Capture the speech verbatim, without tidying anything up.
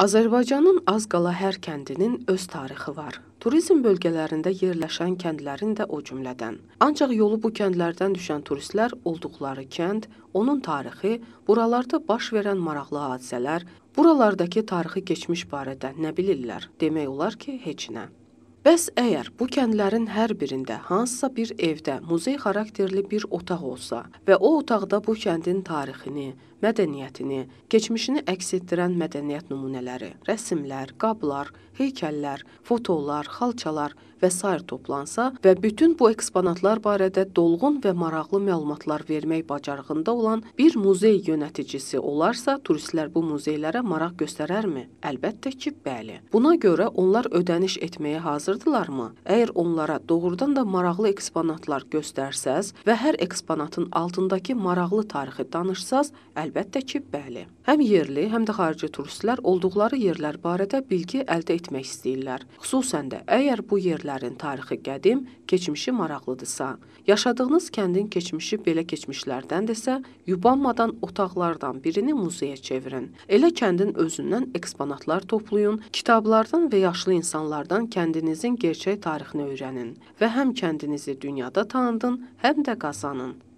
Azərbaycanın az qala hər kəndinin öz tarixi var. Turizm bölgələrində yerləşən kəndlərin də o cümlədən. Ancaq yolu bu kəndlərdən düşən turistlər olduqları kənd, onun tarixi, buralarda baş verən maraqlı hadisələr, buralardakı tarixi keçmiş barədə nə bilirlər? Demək olar ki, heç nə. Bəs əgər bu kəndlərin hər birində hansısa bir evdə muzey xarakterli bir otaq olsa və o otaqda bu kəndin tarixini, mədəniyyətini, keçmişini əks etdirən mədəniyyət nümunələri, rəsmlər, qablar, heykəllər, fotolar, xalçalar və sair toplansa və bütün bu eksponatlar barədə dolğun və maraqlı məlumatlar vermək bacarığında olan bir muzey yöneticisi olarsa, turistlər bu muzeylərə maraq göstərərmi? Əlbəttə ki, bəli. Buna görə onlar ödəniş etməyə hazırdırlarmı? Əgər onlara doğrudan da maraqlı eksponatlar göstərsəz və hər eksponatın altındakı maraqlı tarixi danışsaz, əlbəttə ki, bəli. Həm yerli, həm də xarici turistlər olduqları yerlər barədə bilgi əldə etmək istəyirlər. Xüsusən də əgər bu yerlərin tarixi qədim, keçmişi maraqlıdırsa, yaşadığınız kəndin keçmişi belə keçmişlərdəndirsə, yubanmadan otaqlardan birini muzeyə çevirin. Elə kəndin özündən eksponatlar toplayın, kitablardan və yaşlı insanlardan kəndinizin gerçək tarixini öyrənin və həm kəndinizi dünyada tanıdın, həm də qazanın.